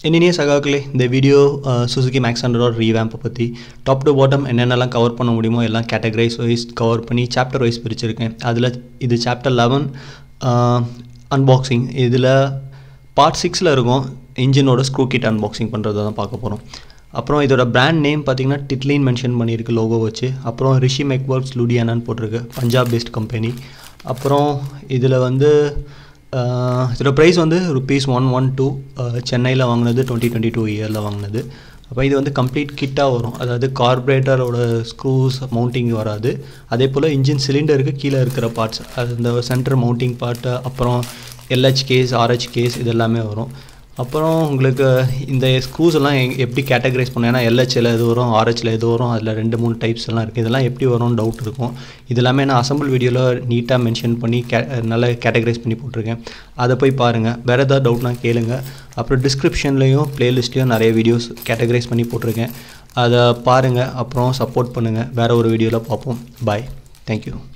என்னைய சகாக்களே இந்த வீடியோ சுசுகி மேக்ஸாண்டரோட ரீவேம்ப் பற்றி டாப் டு பாட்டம் என்னென்னலாம் கவர் பண்ண முடியுமோ எல்லாம் கேட்டகரைஸ் வைஸ் கவர் பண்ணி சாப்டர் வைஸ் பிரிச்சிருக்கேன். அதில் இது சாப்டர் 11 அன்பாக்சிங். இதில் பார்ட் 6ல் இருக்கும் இன்ஜினோட ஸ்க்ரூ கிட் அன்பாக்சிங் பண்ணுறதை தான் பார்க்க போகிறோம். அப்புறம் இதோட பிராண்ட் நேம் பார்த்திங்கன்னா டிட்லின் மென்ஷன் பண்ணியிருக்கு லோகோ வச்சு. அப்புறம் ரிஷி மெக்வொர்க்ஸ் லுடியானான்னு போட்டிருக்கு, பஞ்சாப் பேஸ்ட் கம்பெனி. அப்புறம் இதில் வந்து இதோட ப்ரைஸ் வந்து ₹112 சென்னையில் வாங்கினது 2022 இயரில் வாங்கினது. அப்போ இது வந்து கம்ப்ளீட் கிட்டாக வரும், அதாவது கார்பரேட்டரோட ஸ்க்ரூஸ் மவுண்டிங் வராது. அதே போல் இன்ஜின் சிலிண்டருக்கு கீழே இருக்கிற பார்ட்ஸ், அது இந்த சென்டர் மவுண்டிங் பார்ட்டு, அப்புறம் LH கேஸ் RH கேஸ் இது எல்லாமே வரும். அப்புறம் உங்களுக்கு இந்த ஸ்க்ரூஸ் எல்லாம் எப்படி கேட்டகரைஸ் பண்ணோம், ஏன்னா LHல எது வரும் RHல எது வரும், அதில் 2-3 டைப்ஸ் எல்லாம் இருக்குது. இதெல்லாம் எப்படி வரும்னு டவுட் இருக்கும். இது எல்லாமே நான் அசம்பிள் வீடியோவில் நீட்டாக மென்ஷன் பண்ணி நல்லா கேட்டகரைஸ் பண்ணி போட்டிருக்கேன். அதை போய் பாருங்கள். வேறு ஏதாவது டவுட்னா கேளுங்க. அப்புறம் டிஸ்கிரிப்ஷன்லேயும் ப்ளேலிஸ்ட்லேயும் நிறைய வீடியோஸ் கேட்டகரைஸ் பண்ணி போட்டிருக்கேன். அதை பாருங்கள், அப்புறம் சப்போர்ட் பண்ணுங்கள். வேறு ஒரு வீடியோவில் பார்ப்போம். Bye, thank you.